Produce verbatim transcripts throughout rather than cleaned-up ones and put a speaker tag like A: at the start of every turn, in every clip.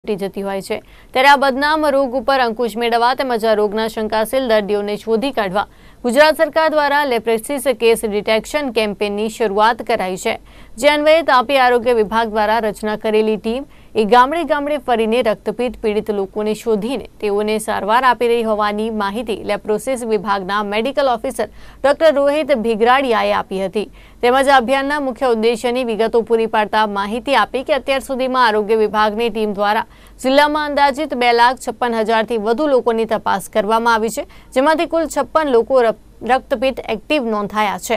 A: જતી હોય છે ત્યારે આ બદનામ રોગ ઉપર અંકુશ મેળવવા તેમજ આ રોગના શંકાશીલ દર્દીઓને શોધી કાઢવા ગુજરાત સરકાર દ્વારા લેપ્રેસિસ કેસ ડિટેક્શન કેમ્પેનની શરૂઆત કરાઈ છે, જે અન્વયે તાપી આરોગ્ય વિભાગ દ્વારા રચના કરેલી ટીમ એ ગામડે ગામડે ફરીને રક્તપિત્ત પીડિત લોકોને શોધીને તેઓને સારવાર આપી રહી હોવાની માહિતી લેપ્રોસિસ વિભાગના મેડિકલ ઓફિસર ડોક્ટર રોહિત ભીગરાડિયાએ આપી હતી। તેમજ આ અભિયાનના મુખ્ય ઉદ્દેશ્યની વિગતો પૂરી પાડતા માહિતી આપી કે અત્યાર સુધીમાં આરોગ્ય વિભાગની ટીમ દ્વારા જિલ્લામાં અંદાજિત બે લાખ છપ્પન હજારથી વધુ લોકોની તપાસ કરવામાં આવી છે, જેમાંથી કુલ છપ્પન લોકો રક્તપિત્ત એક્ટિવ નોંધાયા છે।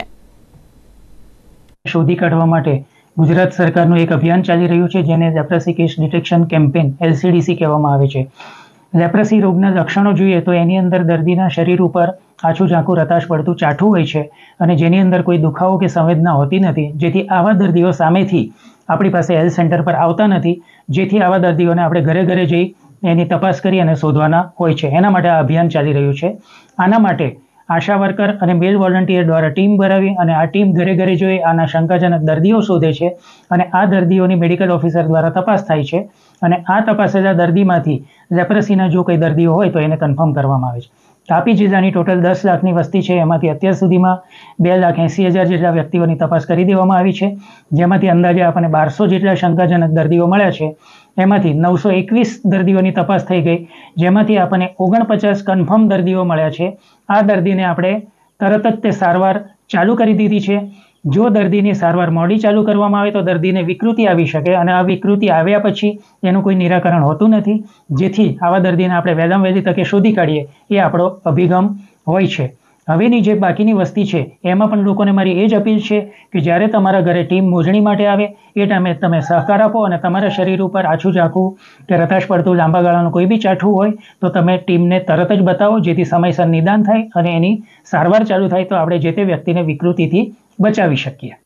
B: શોધી કાઢવા માટે ગુજરાત સરકારનું એક અભિયાન ચાલી રહ્યું છે, જેને leprosy case detection campaign LCDC કહેવામાં આવે છે। લેપ્રસી રોગના લક્ષણો જોઈએ તો એની અંદર દર્દીના શરીર ઉપર આછું ઝાંખું રતાશ પડતું ચાઠું હોય છે અને જેની અંદર કોઈ દુખાવો કે સંવેદના હોતી નથી, જેથી આવા દર્દીઓ સામેથી આપણી પાસે હેલ્થ સેન્ટર પર આવતા નથી, જેથી આવા દર્દીઓને આપણે ઘરે ઘરે જઈ એની તપાસ કરી અને શોધવાના હોય છે। એના માટે આ અભિયાન ચાલી રહ્યું છે। આના માટે આશા વર્કર અને મેલ વોલન્ટિયર દ્વારા ટીમ બનાવી અને આ ટીમ ઘરે ઘરે જોઈ આના શંકાજનક દર્દીઓ શોધે છે અને આ દર્દીઓની મેડિકલ ઓફિસર દ્વારા તપાસ થાય છે અને આ તપાસેલા દર્દીમાંથી લેપ્રસીના જો કોઈ દર્દીઓ હોય તો એને કન્ફર્મ કરવામાં આવે છે। તાપી જિલ્લાની ટોટલ દસ લાખની વસ્તી છે, એમાંથી અત્યાર સુધીમાં બે લાખ એંસી હજાર જેટલા વ્યક્તિઓની તપાસ કરી દેવામાં આવી છે, જેમાંથી અંદાજે આપણને બારસો જેટલા શંકાજનક દર્દીઓ મળ્યા છે। એમાંથી નવસો એકવીસ દર્દીઓની તપાસ થઈ ગઈ, જેમાંથી આપણને ઓગણપચાસ કન્ફર્મ દર્દીઓ મળ્યા છે। આ દર્દીને આપણે તરત જ તે સારવાર ચાલુ કરી દીધી છે। જો દર્દીની સારવાર મોડી ચાલુ કરવામાં આવે તો દર્દીને વિકૃતિ આવી શકે અને આ વિકૃતિ આવ્યા પછી એનું કોઈ નિરાકરણ હોતું નથી, જેથી આવા દર્દીને આપણે વહેલામાં વહેલી તકે શોધી કાઢીએ એ આપણો અભિગમ હોય છે। હવેની જે બાકીની વસ્તી છે એમાં પણ લોકોને મારી એ જ અપીલ છે કે જ્યારે તમારા ઘરે ટીમ મોજણી માટે આવે એ ટાઈમે તમે સહકાર આપો અને તમારા શરીર ઉપર આછું ઝાંખું કે રતાશ પડતું લાંબા ગાળાનું કોઈ બી ચાઠું હોય તો તમે ટીમને તરત જ બતાવો, જેથી સમયસર નિદાન થાય અને એની સારવાર ચાલુ થાય તો આપણે જે તે વ્યક્તિને વિકૃતિથી બચાવી શકીએ।